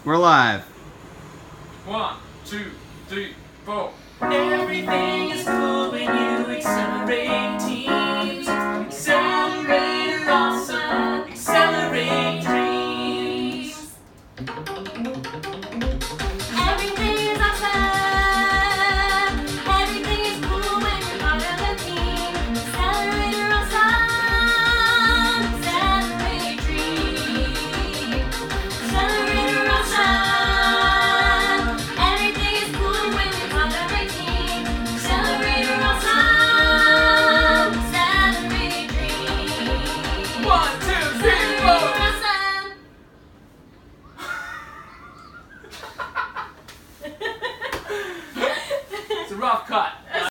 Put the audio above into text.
We're live. 1, 2, 3, 4. Everything is cool when you accelerate.